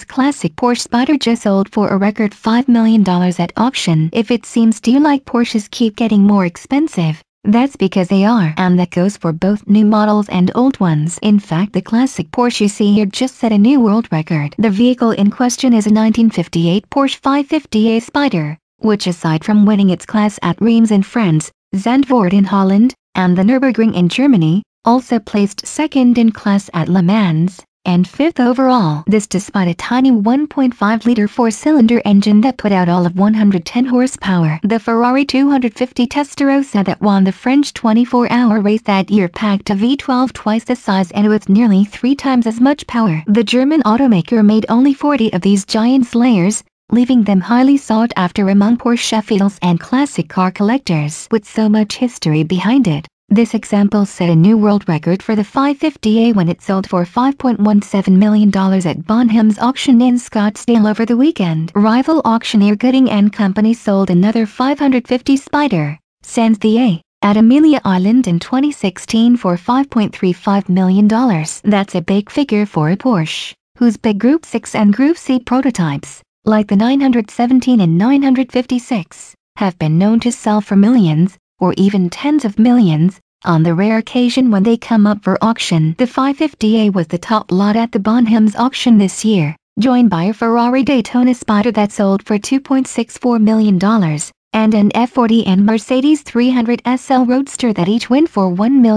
classic Porsche Spyder just sold for a record $5 million at auction. If it seems to you like Porsches keep getting more expensive, that's because they are, and that goes for both new models and old ones. In fact, the classic Porsche you see here just set a new world record. The vehicle in question is a 1958 Porsche 550A Spyder, which aside from winning its class at Reims in France, Zandvoort in Holland, and the Nürburgring in Germany, also placed second in class at Le Mans, and fifth overall. This despite a tiny 1.5-liter four-cylinder engine that put out all of 110 horsepower. The Ferrari 250 Testa Rossa that won the French 24-hour race that year packed a V12 twice the size and with nearly 3 times as much power. The German automaker made only 40 of these giant slayers, leaving them highly sought after among Porschephiles and classic car collectors. With so much history behind it, this example set a new world record for the 550A when it sold for $5.17 million at Bonham's auction in Scottsdale over the weekend. Rival auctioneer Gooding & Company sold another 550 Spyder, sans the A, at Amelia Island in 2016 for $5.35 million. That's a big figure for a Porsche, whose big Group 6 and Group C prototypes, like the 917 and 956, have been known to sell for millions, or even tens of millions, on the rare occasion when they come up for auction. The 550A was the top lot at the Bonham's auction this year, joined by a Ferrari Daytona Spyder that sold for $2.64 million, and an F40 and Mercedes 300 SL Roadster that each went for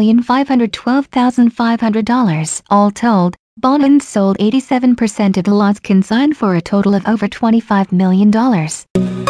$1,512,500. All told, Bonham's sold 87% of the lots consigned for a total of over $25 million.